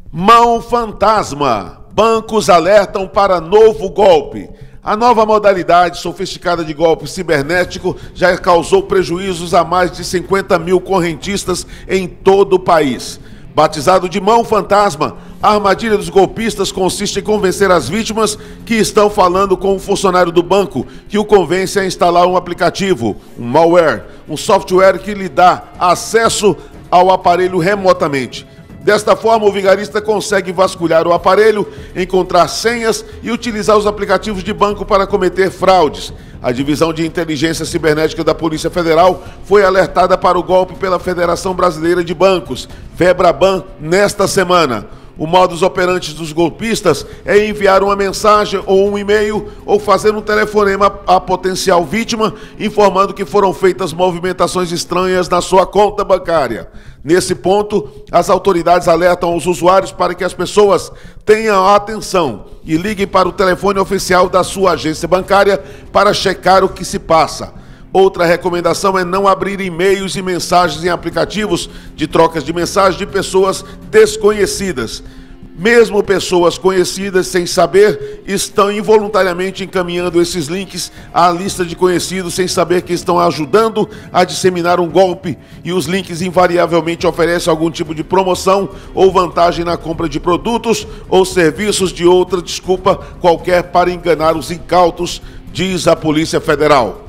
Mão fantasma. Bancos alertam para novo golpe. A nova modalidade sofisticada de golpe cibernético já causou prejuízos a mais de 50 mil correntistas em todo o país. Batizado de mão fantasma, a armadilha dos golpistas consiste em convencer as vítimas que estão falando com um funcionário do banco que o convence a instalar um aplicativo, um malware, um software que lhe dá acesso ao aparelho remotamente. Desta forma, o vigarista consegue vasculhar o aparelho, encontrar senhas e utilizar os aplicativos de banco para cometer fraudes. A Divisão de Inteligência Cibernética da Polícia Federal foi alertada para o golpe pela Federação Brasileira de Bancos, FEBRABAN, nesta semana. O modus operandi dos golpistas é enviar uma mensagem ou um e-mail ou fazer um telefonema à potencial vítima, informando que foram feitas movimentações estranhas na sua conta bancária. Nesse ponto, as autoridades alertam os usuários para que as pessoas tenham atenção e liguem para o telefone oficial da sua agência bancária para checar o que se passa. Outra recomendação é não abrir e-mails e mensagens em aplicativos de trocas de mensagens de pessoas desconhecidas. Mesmo pessoas conhecidas, sem saber, estão involuntariamente encaminhando esses links à lista de conhecidos sem saber que estão ajudando a disseminar um golpe, e os links invariavelmente oferecem algum tipo de promoção ou vantagem na compra de produtos ou serviços de outra desculpa qualquer para enganar os incautos, diz a Polícia Federal.